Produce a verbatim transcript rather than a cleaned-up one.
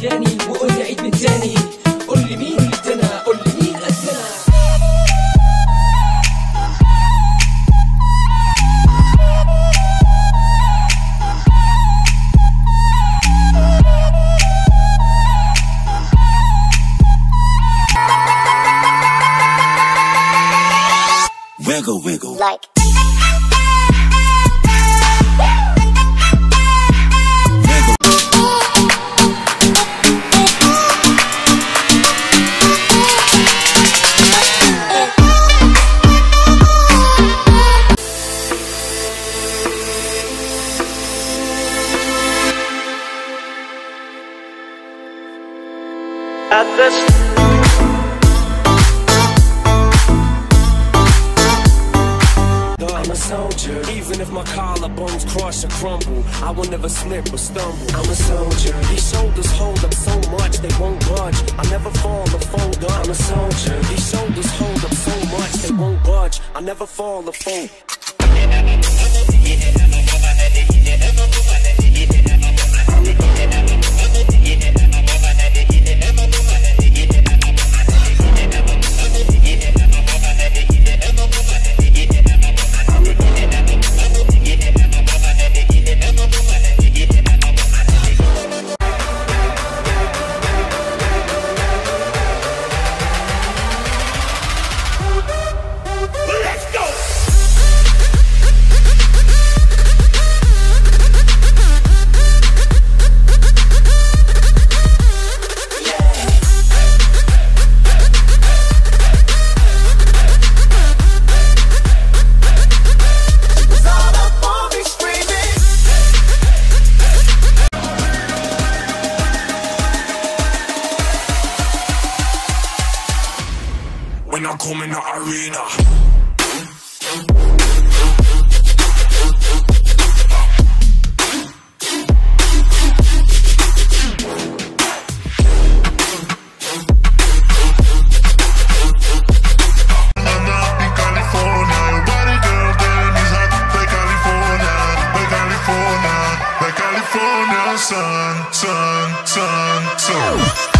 اغاني وقول لي عيد من تاني. قول لي مين اللي ادانا، قول لي مين ادانا. Wiggle, wiggle. Like. At this I'm a soldier, even if my collarbones crush or crumble, I will never slip or stumble. I'm a soldier, these shoulders hold up so much they won't budge. I never fall or fold up. I'm a soldier, these shoulders hold up so much they won't budge. I never fall or fold. When I come in the arena, sun, sun, sun, sun.